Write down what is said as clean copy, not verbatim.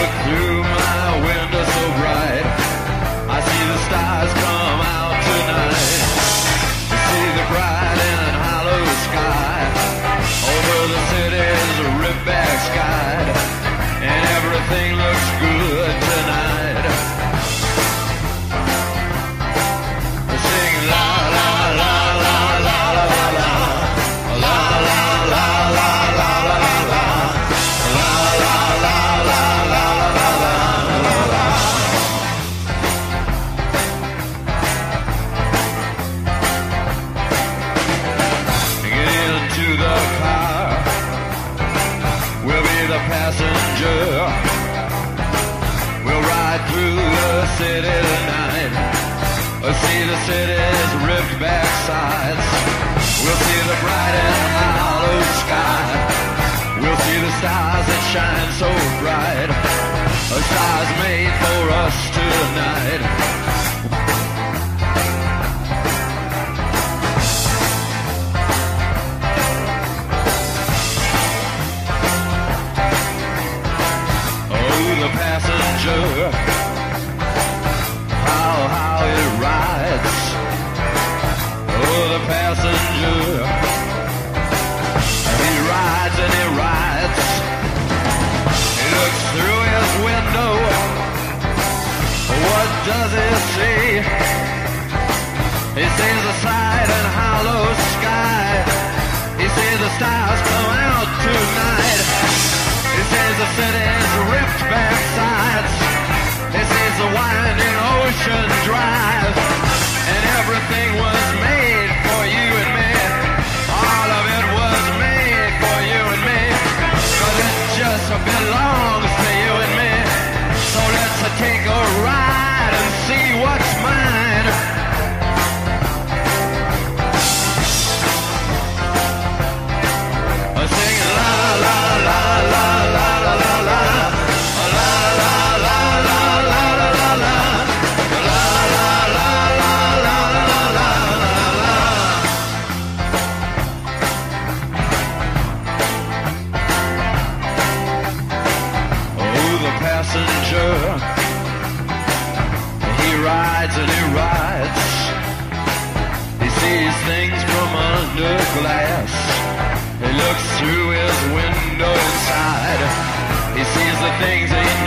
look through my window so bright, I see the stars come out tonight. I see the bright and hollow sky over the city's ripped back sky, and everything looks good tonight. I sing la la la la la la la la la la la la la la la. Passenger, we'll ride through the city tonight. We'll see the city's ripped back sides. We'll see the bright and hollow sky. We'll see the stars that shine so bright. The stars made for us tonight. The passenger, how it rides. Oh, the passenger, he rides and he rides. He looks through his window. What does he see? He sees the bright and hollow sky. He sees the stars come out tonight. He sees the city's ripped back sides. He sees the winding ocean drive. And everything was made for you and me. All of it was made for you and me. But it just belongs to you and me. So let's take a ride and see what's mine. Sing la la la la la la la la la la la la la la la. Passenger, he rides and he rides. He sees things from under glass. He looks through his window inside. He sees the things he